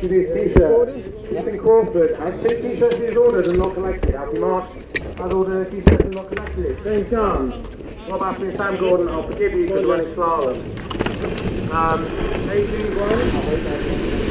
collected his t-shirt. Ethan Crawford has 2 t-shirts he's ordered and not collected. Alfie March has ordered a t-shirt and not collected. James John, Rob Ashley and Sam Gordon, I'll forgive you for running slalom. 18-1.